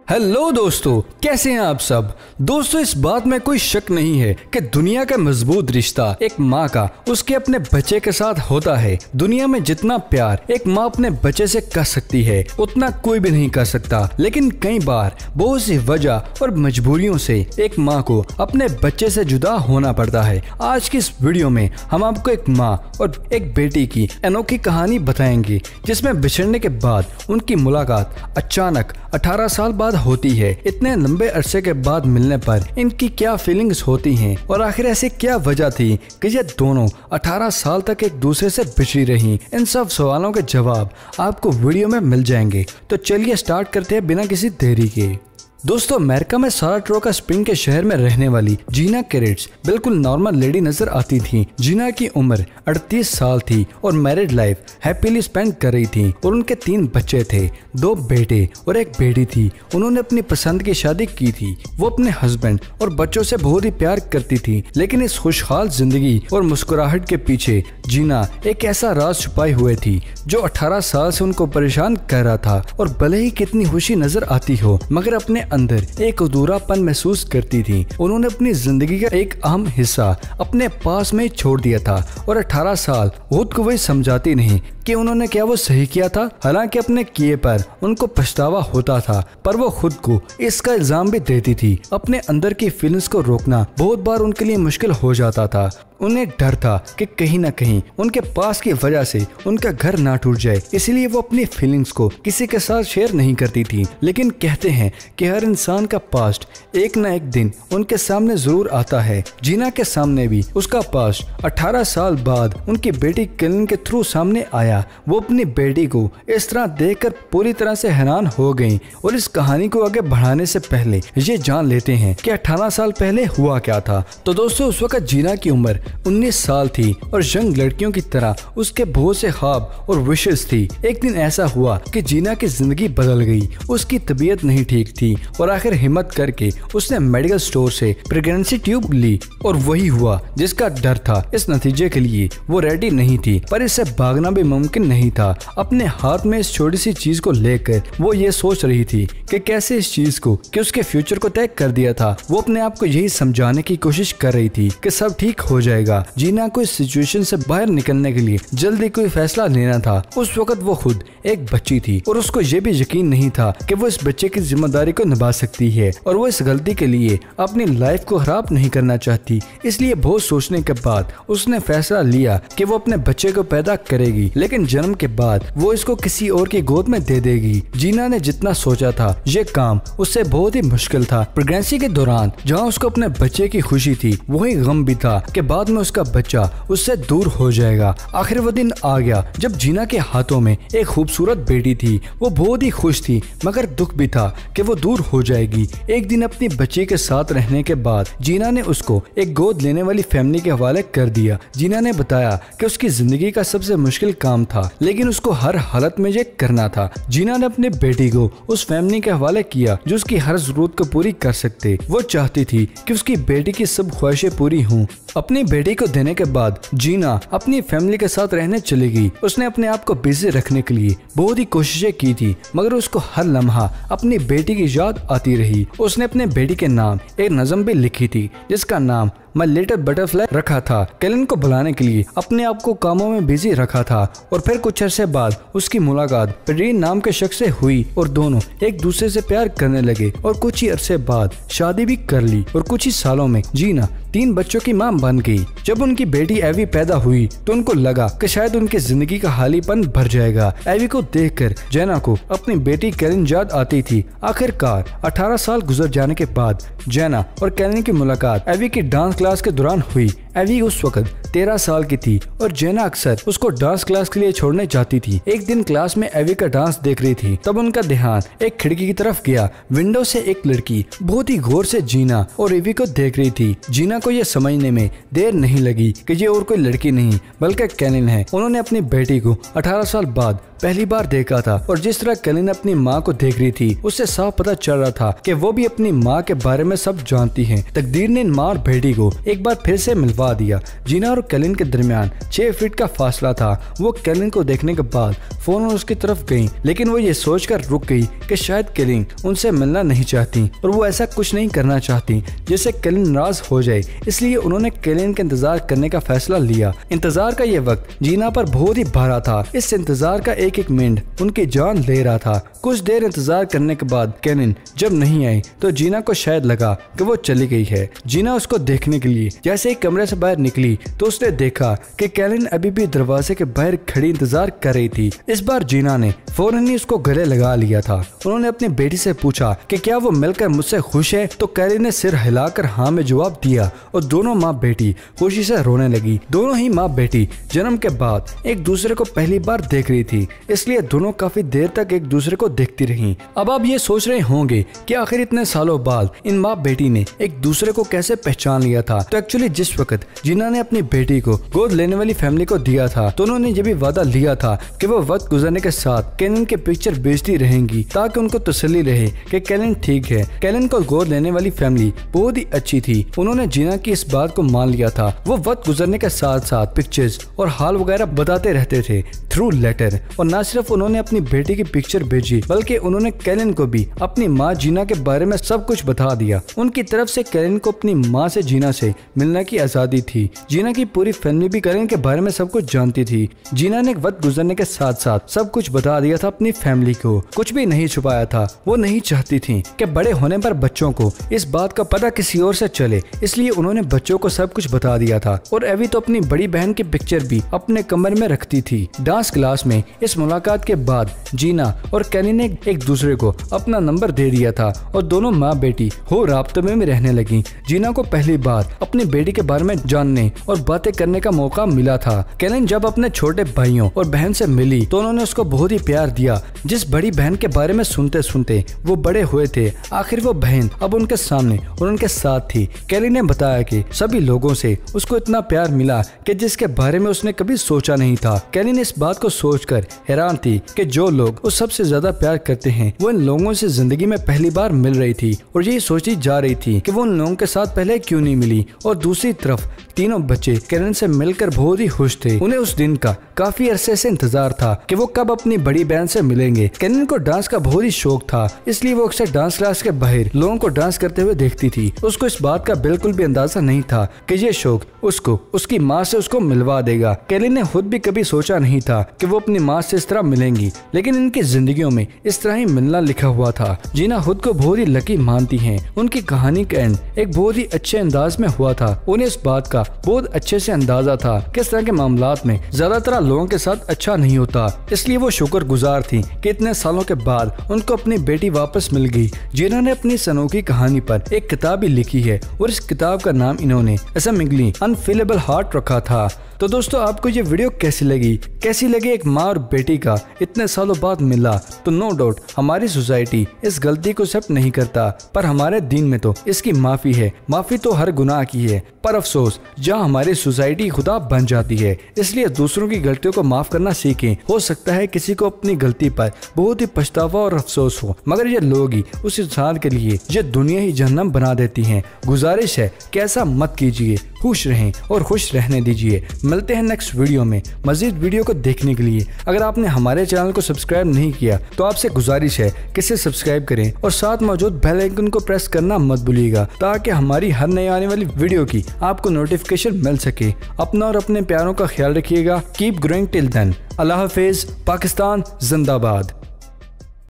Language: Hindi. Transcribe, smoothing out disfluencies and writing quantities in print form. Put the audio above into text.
हेलो दोस्तों, कैसे हैं आप सब। दोस्तों, इस बात में कोई शक नहीं है कि दुनिया का मजबूत रिश्ता एक माँ का उसके अपने बच्चे के साथ होता है। दुनिया में जितना प्यार एक माँ अपने बच्चे से कर सकती है उतना कोई भी नहीं कर सकता। लेकिन कई बार बहुत सी वजह और मजबूरियों से एक माँ को अपने बच्चे से जुदा होना पड़ता है। आज की इस वीडियो में हम आपको एक माँ और एक बेटी की अनोखी कहानी बताएंगे, जिसमें बिछड़ने के बाद उनकी मुलाकात अचानक 18 साल बाद होती है। इतने लंबे अरसे के बाद मिलने पर इनकी क्या फीलिंग्स होती हैं और आखिर ऐसी क्या वजह थी कि ये दोनों 18 साल तक एक दूसरे से बिछड़ी रहीं। इन सब सवालों के जवाब आपको वीडियो में मिल जाएंगे। तो चलिए स्टार्ट करते हैं बिना किसी देरी के। दोस्तों, अमेरिका में साराटोगा स्प्रिंग के शहर में रहने वाली जीना कैरेट्स बिल्कुल नॉर्मल लेडी नजर आती थी। जीना की उम्र 38 साल थी और मैरिड लाइफ हैप्पीली स्पेंड कर रही थी और उनके 3 बच्चे थे, 2 बेटे और एक बेटी थी। उन्होंने अपनी पसंद की शादी की थी। वो अपने हस्बैंड और बच्चों से बहुत ही प्यार करती थी। लेकिन इस खुशहाल जिंदगी और मुस्कुराहट के पीछे जीना एक ऐसा राज छुपाए हुए थी जो 18 साल से उनको परेशान कर रहा था। और भले ही कितनी खुशी नजर आती हो, मगर अपने अंदर एक अधूरापन महसूस करती थी। उन्होंने अपनी जिंदगी का एक अहम हिस्सा अपने पास में छोड़ दिया था और 18 साल खुद को वही समझाती नहीं कि उन्होंने क्या वो सही किया था। हालांकि अपने किए पर उनको पछतावा होता था, पर वो खुद को इसका इल्जाम भी देती थी। अपने अंदर की फीलिंग्स को रोकना बहुत बार उनके लिए मुश्किल हो जाता था। उन्हें डर था कि कहीं न कहीं उनके पास की वजह से उनका घर ना टूट जाए, इसलिए वो अपनी फीलिंग्स को किसी के साथ शेयर नहीं करती थी। लेकिन कहते हैं कि हर इंसान का पास्ट एक न एक दिन उनके सामने जरूर आता है। जीना के सामने भी उसका पास्ट 18 साल बाद उनकी बेटी कैलिन के थ्रू सामने आया। वो अपनी बेटी को इस तरह देखकर पूरी तरह से हैरान हो गईं। और इस कहानी को आगे बढ़ाने से पहले ये जान लेते हैं कि 18 साल पहले हुआ क्या था। तो दोस्तों, उस वक्त जीना की उम्र 19 साल थी और यंग लड़कियों की तरह उसके बहुत से ख्वाब और विशेष थी। एक दिन ऐसा हुआ कि जीना की जिंदगी बदल गई। उसकी तबीयत नहीं ठीक थी और आखिर हिम्मत करके उसने मेडिकल स्टोर से प्रेगनेंसी ट्यूब ली और वही हुआ जिसका डर था। इस नतीजे के लिए वो रेडी नहीं थी, पर इससे भागना भी मुमकिन नहीं था। अपने हाथ में इस छोटी सी चीज को लेकर वो ये सोच रही थी कि कैसे इस चीज को कि उसके फ्यूचर को तय कर दिया था। वो अपने आप को यही समझाने की कोशिश कर रही थी कि सब ठीक हो जाएगा। जीना को इस सिचुएशन से बाहर निकलने के लिए जल्दी कोई फैसला लेना था। उस वक्त वो खुद एक बच्ची थी और उसको ये भी यकीन नहीं था कि वो इस बच्चे की जिम्मेदारी को निभा सकती है और वो इस गलती के लिए अपनी लाइफ को खराब नहीं करना चाहती। इसलिए बहुत सोचने के बाद उसने फैसला लिया कि वो अपने बच्चे को पैदा करेगी, लेकिन जन्म के बाद वो इसको किसी और की गोद में दे देगी। जीना ने जितना सोचा था ये काम उससे बहुत ही मुश्किल था। प्रेगनेंसी के दौरान जहाँ उसको अपने बच्चे की खुशी थी, वही गम भी था कि बाद में उसका बच्चा उससे दूर हो जाएगा। आखिर वो दिन आ गया जब जीना के हाथों में एक खूबसूरत बेटी थी। वो बहुत ही खुश थी, मगर दुख भी था कि वो दूर हो जाएगी। एक दिन अपनी बच्ची के साथ रहने के बाद जीना ने उसको एक गोद लेने वाली फैमिली के हवाले कर दिया। जीना ने बताया कि उसकी जिंदगी का सबसे मुश्किल काम था, लेकिन उसको हर हालत में ये करना था। जीना ने अपनी बेटी को उस फैमिली के हवाले किया जो उसकी हर जरूरत को पूरी कर सकते। वो चाहती थी कि उसकी बेटी की सब ख्वाहिशें पूरी हों। अपनी बेटी को देने के बाद जीना अपनी फैमिली के साथ रहने चली गई। उसने अपने आप को बिजी रखने के लिए बहुत ही कोशिशें की थी, मगर उसको हर लम्हा अपनी बेटी की याद आती रही। उसने अपने बेटी के नाम एक नज़म भी लिखी थी जिसका नाम माय लिटिल बटरफ्लाई रखा था। कैलिन को बुलाने के लिए अपने आप को कामों में बिजी रखा था और फिर कुछ अरसे बाद उसकी मुलाकात पेड्रीन नाम के शख्स से हुई और दोनों एक दूसरे से प्यार करने लगे और कुछ ही अरसे बाद शादी भी कर ली। और कुछ ही सालों में जीना 3 बच्चों की मां बन गई। जब उनकी बेटी एवी पैदा हुई तो उनको लगा कि शायद उनकी जिंदगी का खालीपन भर जाएगा। एवी को देखकर जेना को अपनी बेटी कैलिन याद आती थी। आखिरकार 18 साल गुजर जाने के बाद जेना और कैलिन की मुलाकात एवी की डांस क्लास के दौरान हुई। एवी उस वक्त 13 साल की थी और जेना अक्सर उसको डांस क्लास के लिए छोड़ने जाती थी। एक दिन क्लास में एवी का डांस देख रही थी, तब उनका ध्यान एक खिड़की की तरफ गया। विंडो से एक लड़की बहुत ही गौर से जीना और एवी को देख रही थी। जीना को यह समझने में देर नहीं लगी कि ये और कोई लड़की नहीं बल्कि कैलिन है। उन्होंने अपनी बेटी को 18 साल बाद पहली बार देखा था और जिस तरह कैलिन अपनी माँ को देख रही थी उससे साफ पता चल रहा था कि वो भी अपनी माँ के बारे में सब जानती है। तकदीर ने माँ और बेटी को एक बार फिर से मिलवा दिया। जीना और कैलिन के दरमियान 6 फीट का फासला था। वो कैलिन को देखने के बाद फौरन उसकी तरफ गई, लेकिन वो ये सोचकर रुक गई कि शायद कैलिन उनसे मिलना नहीं चाहती और वो ऐसा कुछ नहीं करना चाहती जिससे कैलिन नाराज हो जाए। इसलिए उन्होंने कैलिन के इंतजार करने का फैसला लिया। इंतजार का ये वक्त जीना पर बहुत ही भारा था। इस इंतजार का एक एक मिनट उनकी जान ले रहा था। कुछ देर इंतजार करने के बाद कैलिन जब नहीं आई तो जीना को शायद लगा कि वो चली गई है। जीना उसको देखने के लिए जैसे ही कमरे से बाहर निकली तो उसने देखा कि कैलिन अभी भी दरवाजे के बाहर खड़ी इंतजार कर रही थी। इस बार जीना ने फौरन ही उसको गले लगा लिया था। उन्होंने अपनी बेटी से पूछा कि क्या वो मिलकर मुझसे खुश है, तो कैलिन ने सिर हिलाकर हाँ में जवाब दिया और दोनों माँ बेटी खुशी से रोने लगी। दोनों ही माँ बेटी जन्म के बाद एक दूसरे को पहली बार देख रही थी, इसलिए दोनों काफी देर तक एक दूसरे को देखती रही। अब आप ये सोच रहे होंगे कि आखिर इतने सालों बाद इन माँ बेटी ने एक दूसरे को कैसे पहचान लिया था। तो एक्चुअली जिस वक्त जीना ने अपनी बेटी को गोद लेने वाली फैमिली को दिया था तो उन्होंने ये भी वादा लिया था कि वो वक्त गुजरने के साथ कैलिन के पिक्चर बेचती रहेंगी ताकि उनको तसल्ली रहे कि कैलिन ठीक है। कैलिन को गोद लेने वाली फैमिली बहुत ही अच्छी थी। उन्होंने जीना की इस बात को मान लिया था। वो वक्त गुजरने के साथ साथ पिक्चर्स और हाल वगैरह बताते रहते थे थ्रू लेटर। और न सिर्फ उन्होंने अपनी बेटी की पिक्चर भेजी बल्कि उन्होंने कैलिन को भी अपनी माँ जीना के बारे में सब कुछ बता दिया। उनकी तरफ से कैलिन को अपनी माँ से जीना से मिलने की आजादी थी। जीना की पूरी फैमिली भी कैलिन के बारे में सब कुछ जानती थी। जीना ने वक्त गुजरने के साथ साथ सब कुछ बता दिया था अपनी फैमिली को, कुछ भी नहीं छुपाया था। वो नहीं चाहती थी कि बड़े होने पर बच्चों को इस बात का पता किसी और से चले, इसलिए उन्होंने बच्चों को सब कुछ बता दिया था। और एवी तो अपनी बड़ी बहन की पिक्चर भी अपने कमरे में रखती थी। डांस क्लास में इस मुलाकात के बाद जीना और कैलिन ने एक दूसरे को अपना नंबर दे दिया था और दोनों माँ बेटी हो राब्ते में भी रहने लगी। जीना को पहली बार अपनी बेटी के बारे में जानने और बातें करने का मौका मिला था। कैलिन जब अपने छोटे भाइयों और बहन से मिली तो उन्होंने उसको बहुत ही प्यार दिया। जिस बड़ी बहन के बारे में सुनते सुनते वो बड़े हुए थे, आखिर वो बहन अब उनके सामने और उनके साथ थी। कैलिन ने बताया कि सभी लोगों से उसको इतना प्यार मिला कि जिसके बारे में उसने कभी सोचा नहीं था। कैलिन इस बात को सोचकर हैरान थी कि जो लोग उस सबसे ज्यादा प्यार करते हैं वो इन लोगों से जिंदगी में पहली बार मिल रही थी और यही सोची जा रही थी कि वो उन लोगों के साथ पहले क्यों नहीं मिली। और दूसरी तरफ तीनों बच्चे कैलिन से मिलकर बहुत ही खुश थे। उन्हें उस दिन का काफी अरसे से इंतजार था कि वो कब अपनी बड़ी बहन से मिलेंगे। कैलिन को डांस का बहुत ही शौक था, इसलिए वो अक्सर डांस क्लास के बाहर लोगों को डांस करते हुए देखती थी। उसको इस बात का बिल्कुल भी अंदाजा नहीं था कि ये शौक उसको उसकी माँ से उसको मिलवा देगा। कैलिन ने खुद भी कभी सोचा नहीं था कि वो अपनी माँ से इस तरह मिलेंगी, लेकिन इनकी जिंदगियों में इस तरह ही मिलना लिखा हुआ था। जीना खुद को बहुत ही लकी मानती है। उनकी कहानी का एंड एक बहुत ही अच्छे अंदाज में हुआ था। उन्हें इस बात का बहुत अच्छे से अंदाजा था किस तरह के मामलात में ज्यादातर लोगों के साथ अच्छा नहीं होता, इसलिए वो शुक्रगुजार थी कि इतने सालों के बाद उनको अपनी बेटी वापस मिल गई। जीना ने अपनी इस अनोखी कहानी पर एक किताब भी लिखी है और इस किताब का नाम इन्होंने असमिगली अनफिलेबल हार्ट रखा था। तो दोस्तों आपको ये वीडियो कैसी लगी एक माँ और बेटी का इतने सालों बाद मिला। तो नो डाउट हमारी सोसाइटी इस गलती को एक्सेप्ट नहीं करता, पर हमारे दीन में तो इसकी माफी है। माफी तो हर गुनाह की है, पर अफसोस जहाँ हमारी सोसाइटी खुदा बन जाती है। इसलिए दूसरों की गलतियों को माफ करना सीखें। हो सकता है किसी को अपनी गलती पर बहुत ही पछतावा और अफसोस हो, मगर ये लोग ही उस इंसान के लिए ये दुनिया ही जहन्नम बना देती हैं। गुजारिश है कि ऐसा मत कीजिए, खुश रहें और खुश रहने दीजिए। मिलते हैं नेक्स्ट वीडियो में। मजीद वीडियो को देखने के लिए अगर आपने हमारे चैनल को सब्सक्राइब नहीं किया तो आपसे गुजारिश है कि इसे सब्सक्राइब करें और साथ मौजूद बेल आइकन को प्रेस करना मत भूलिएगा, ताकि हमारी हर नई आने वाली वीडियो की आपको नोटिफिकेशन मिल सके। अपना और अपने प्यारों का ख्याल रखिएगा। Keep growing till then. अल्लाह हाफिज। पाकिस्तान जिंदाबाद।